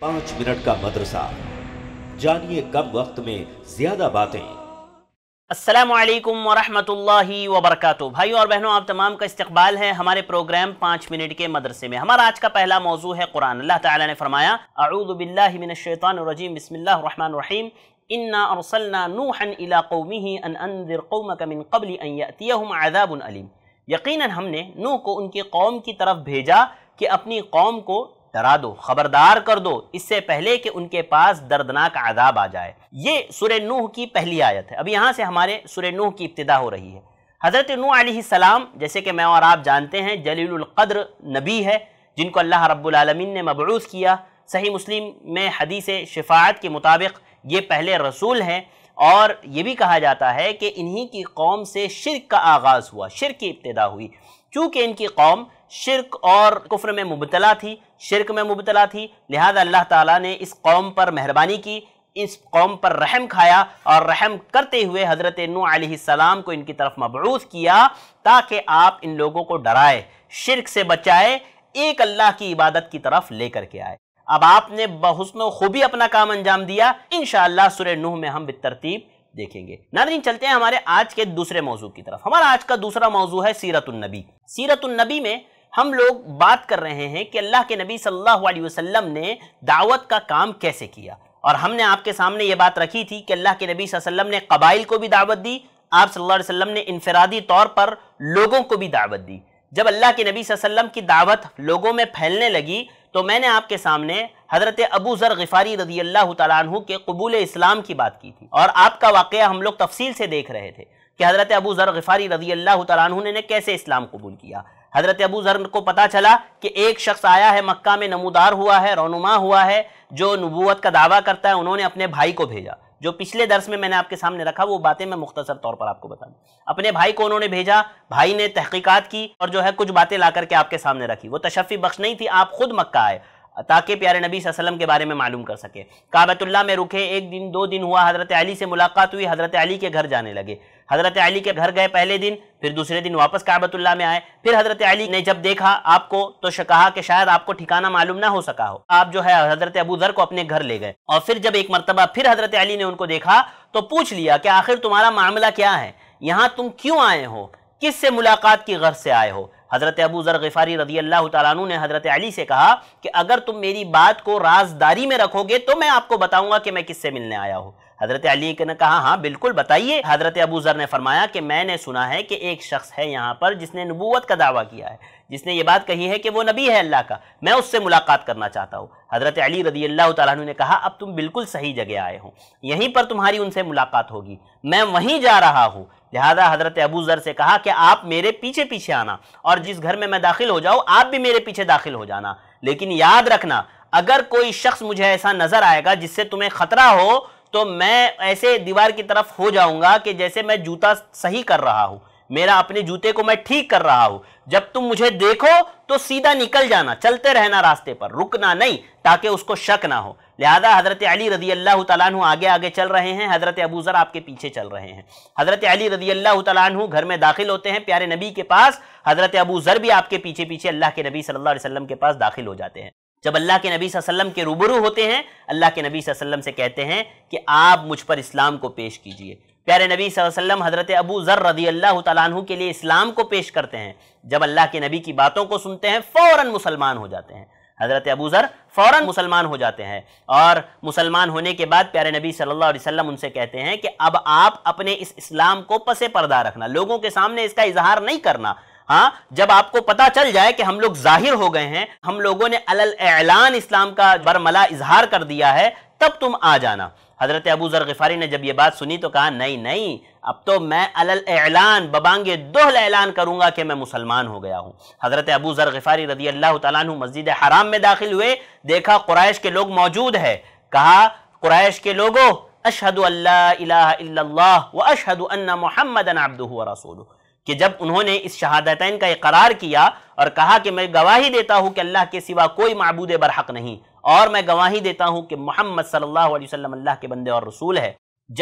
5 minute का मदरसा, जानिए कम वक्त में ज्यादा बातें। अस्सलामु अलैकुम वरहमतुल्लाहि वबरकातुहू। भाइयों और बहनों, आप तमाम का इस्तकबाल है हमारे प्रोग्राम 5 मिनट के मदरसे में। हमारा आज का पहला मौजू है कुरान। अल्लाह ताला ने फरमाया, अऊज़ु बिल्लाहि मिनश्शैतानिर रजीम, बिस्मिल्लाहिर रहमानिर रहीम, इन्ना अरसलना नूहन इला कौमिही अन अंज़िर कौमक मिन क़ब्ल अन यअतियहुम अज़ाबुन अलीम। यकीनन हमने नूह को उनकी कौम की तरफ भेजा कि अपनी कौम को डरा दो, खबरदार कर दो, इससे पहले कि उनके पास दर्दनाक अज़ाब आ जाए। ये सूरह नूह की पहली आयत है। अब यहाँ से हमारे सूरह नूह की इब्तिदा हो रही है। हज़रत नूह अलैहिस्सलाम, जैसे कि मैं और आप जानते हैं, जलीलुल क़द्र नबी है, जिनको अल्लाह रब्बुल आलमीन ने मबऊस किया। सही मुस्लिम में हदीस शिफ़ाअत के मुताबिक ये पहले रसूल हैं, और ये भी कहा जाता है कि इन्हीं की कौम से शिर्क का आगाज़ हुआ, शिर्क की इब्तिदा हुई। चूँकि इनकी कौम शिर्क और कुफ्र में मुबतला थी, शिर्क में मुबतला थी, लिहाजा अल्लाह ताला ने इस कौम पर मेहरबानी की, इस कौम पर रहम खाया, और रहम करते हुए हज़रत नूह अलैहिस्सलाम को इनकी तरफ मबऊस किया ताकि आप इन लोगों को डराए, शिर्क से बचाए, एक अल्लाह की इबादत की तरफ लेकर के आए। अब आपने बहुस्न खूबी अपना काम अंजाम दिया। इंशाअल्लाह सूरह नूह में हम बितरतीब देखेंगे। नाज़रीन, चलते हैं हमारे आज के दूसरे मौजू की तरफ। हमारा आज का दूसरा मौजू है सीरतुन नबी। सीरतुन नबी में हम लोग बात कर रहे हैं कि अल्लाह के नबी सल्लल्लाहु अलैहि वसल्लम ने दावत का काम कैसे किया, और हमने आपके सामने ये बात रखी थी कि अल्लाह के नबी सल्लल्लाहु अलैहि वसल्लम ने कबाइल को भी दावत दी, आप सल्लल्लाहु अलैहि वसल्लम ने इनफरादी तौर पर लोगों को भी दावत दी। जब अल्लाह के नबी सल्लल्लाहु अलैहि वसल्लम की दावत लोगों में फैलने लगी तो मैंने आपके सामने हज़रत अबू ज़र ग़िफ़ारी रज़ी अल्लाह तआला अन्हु के क़बूल इस्लाम की बात की थी, और आपका वाक़या हम लोग तफसील से देख रहे थे कि हज़रत अबू ज़र ग़िफ़ारी रज़ी अल्लाह तआला अन्हु ने कैसे इस्लाम कबूल किया। हज़रत अबू ज़र को पता चला कि एक शख्स आया है, मक्का में नमूदार हुआ है, रौनुमा हुआ है, जो नबूवत का दावा करता है। उन्होंने अपने भाई को भेजा, जो पिछले दर्स में मैंने आपके सामने रखा, वो बातें मैं मुख्तसर तौर पर आपको बता दूं। अपने भाई को उन्होंने भेजा, भाई ने तहकीकात की और जो है कुछ बातें ला करके आपके सामने रखी। वो तशफ़ी बख्श नहीं थी, आप खुद मक्का आए ताकि प्यारे नबी सल्लल्लाहु अलैहि वसल्लम के बारे में मालूम कर सके। काबतुल्लाह में रुके, 1 दिन 2 दिन हुआ, हज़रत अली से मुलाकात हुई, हज़रत अली के घर जाने लगे। हज़रत अली के घर गए पहले दिन, फिर दूसरे दिन वापस काबतुल्लाह में आए। फिर हज़रत अली ने जब देखा आपको तो कहा कि शायद आपको ठिकाना मालूम ना हो सका हो, आप जो है हज़रत अबू ज़र को अपने घर ले गए। और फिर जब एक मरतबा फिर हज़रत अली ने उनको देखा तो पूछ लिया कि आखिर तुम्हारा मामला क्या है, यहाँ तुम क्यों आए हो, किससे मुलाकात की गर्ज से आए हो। हज़रत अबू ज़र ग़िफ़ारी रज़ी अल्लाह तआला अन्हु ने हज़रत अली से कहा कि अगर तुम मेरी बात को राज़दारी में रखोगे तो मैं आपको बताऊंगा कि मैं किससे मिलने आया हूँ। हज़रत अली ने कहा, हाँ बिल्कुल बताइए। हज़रत अबू ज़र ने फरमाया कि मैंने सुना है कि एक शख्स है यहाँ पर जिसने नबूवत का दावा किया है, जिसने ये बात कही है कि वो नबी है अल्लाह का, मैं उससे मुलाकात करना चाहता हूँ। हज़रत अली रज़ी अल्लाह तआला अन्हु ने कहा, अब तुम बिल्कुल सही जगह आए हो, यहीं पर तुम्हारी उनसे मुलाकात होगी, मैं वहीं जा रहा हूँ। लिहाजा हज़रत अबू ज़र से कहा कि आप मेरे पीछे पीछे आना, और जिस घर में मैं दाखिल हो जाऊँ आप भी मेरे पीछे दाखिल हो जाना। लेकिन याद रखना, अगर कोई शख्स मुझे ऐसा नज़र आएगा जिससे तुम्हें ख़तरा हो तो मैं ऐसे दीवार की तरफ हो जाऊंगा कि जैसे मैं जूता सही कर रहा हूं, मेरा अपने जूते को मैं ठीक कर रहा हूं। जब तुम मुझे देखो तो सीधा निकल जाना, चलते रहना रास्ते पर, रुकना नहीं, ताकि उसको शक ना हो। लिहाजा हज़रत अली रज़ी अल्लाह तआला अन्हु आगे आगे चल रहे हैं, हज़रत अबू ज़र आपके पीछे चल रहे हैं। हज़रत अली रज़ी अल्लाह तआला अन्हु घर में दाखिल होते हैं प्यारे नबी के पास, हज़रत अबू ज़र भी आपके पीछे पीछे अल्लाह के नबी सल्लल्लाहु अलैहि वसल्लम के पास दाखिल हो जाते हैं। जब अल्लाह के नबी सल्लल्लाहु अलैहि वसल्लम के रूबरू होते हैं, अल्लाह के नबी सल्लल्लाहु अलैहि वसल्लम से कहते हैं कि आप मुझ पर इस्लाम को पेश कीजिए। प्यारे नबी सल्लल्लाहु अलैहि वसल्लम हज़रत अबू ज़र रज़ी अल्लाह तआला अन्हु के लिए इस्लाम को पेश करते हैं। जब अल्लाह के नबी की बातों को सुनते हैं फ़ौरन मुसलमान हो जाते हैं। हज़रत अबू ज़र फ़ौरन मुसलमान हो जाते हैं, और मुसलमान होने के बाद प्यारे नबी सल्लल्लाहु अलैहि वसल्लम उनसे कहते हैं कि अब आप अपने इस इस्लाम को पसे पर्दा रखना, लोगों के सामने इसका इजहार नहीं करना। हाँ, जब आपको पता चल जाए कि हम लोग जाहिर हो गए हैं, हम लोगों ने अलल ऐलान इस्लाम का बरमला इजहार कर दिया है, तब तुम आ जाना। हज़रत अबू ज़र ग़िफ़ारी ने जब ये बात सुनी तो कहा, नहीं नहीं, अब तो मैं अलल ऐलान बबांगे दोहल ऐलान करूंगा कि मैं मुसलमान हो गया हूँ। हज़रत अबू ज़र ग़िफ़ारी रज़ी अल्लाह तआला अन्हु मस्जिद हराम में दाखिल हुए, देखा कुरैश के लोग मौजूद है, कहा, कुरैश के लोगों, अशहदु अल्ला इलाहा इल्लल्लाह व अशहदु अन्ना मुहम्मदन अब्दुहु व रसूलुहु, कि जब उन्होंने इस शहादतैन का इकरार किया और कहा कि मैं गवाही देता हूँ कि अल्लाह के सिवा कोई माबूद बरहक नहीं, और मैं गवाही देता हूँ कि मोहम्मद सल्लल्लाहु अलैहि वसल्लम अल्लाह के बंदे और रसूल है। जब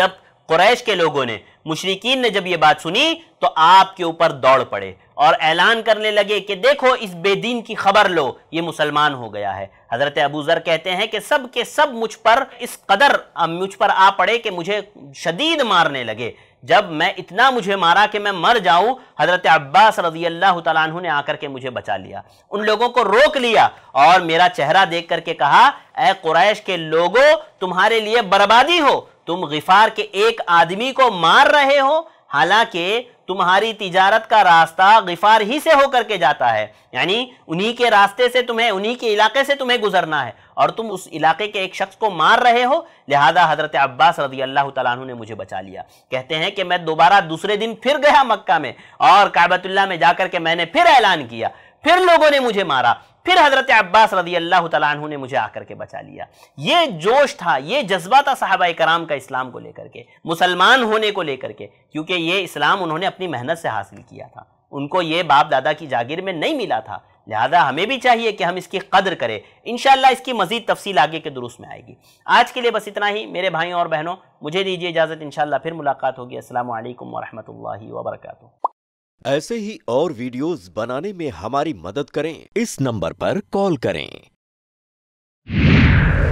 कुरैश के लोगों ने, मुशरिकीन ने जब ये बात सुनी तो आपके ऊपर दौड़ पड़े और ऐलान करने लगे कि देखो इस बेदीन की खबर लो, ये मुसलमान हो गया है। हजरत अबू ज़र कहते हैं कि सब के सब मुझ पर इस कदर मुझ पर आ पड़े कि मुझे शदीद मारने लगे। जब मैं इतना मुझे मारा कि मैं मर जाऊं, हजरत अब्बास रज़ी अल्लाह तआला अन्हु ने आकर के मुझे बचा लिया, उन लोगों को रोक लिया और मेरा चेहरा देख करके कहा, ऐ कुरैश के लोगों, तुम्हारे लिए बर्बादी हो, तुम गिफार के एक आदमी को मार रहे हो, हालांकि तुम्हारी तिजारत का रास्ता गिफार ही से होकर के जाता है, यानी उन्हीं के रास्ते से तुम्हें, उन्हीं के इलाके से तुम्हें गुजरना है और तुम उस इलाके के एक शख्स को मार रहे हो, लिहाजा हजरत अब्बास रज़ी अल्लाह तआला अन्हु ने मुझे बचा लिया। कहते हैं कि मैं दोबारा दूसरे दिन फिर गया मक्का में और काबतुल्लाह में जाकर के मैंने फिर ऐलान किया, फिर लोगों ने मुझे मारा, फिर हजरत अब्बास रज़ी अल्लाह तआला अन्हु ने मुझे आकर के बचा लिया। ये जोश था, ये जज्बा था सहाबाए कराम का इस्लाम को लेकर के, मुसलमान होने को लेकर के, क्योंकि ये इस्लाम उन्होंने अपनी मेहनत से हासिल किया था, उनको ये बाप दादा की जागीर में नहीं मिला था। लिहाजा हमें भी चाहिए कि हम इसकी कदर करें। इंशाअल्लाह इसकी मजीद तफसील आगे के दुरूस में आएगी। आज के लिए बस इतना ही मेरे भाइयों और बहनों, मुझे दीजिए इजाज़त, इंशाअल्लाह फिर मुलाकात होगी। अस्सलामु अलैकुम वरहमतुल्लाहि वबरकातुहू। ऐसे ही और वीडियोस बनाने में हमारी मदद करें, इस नंबर पर कॉल करें।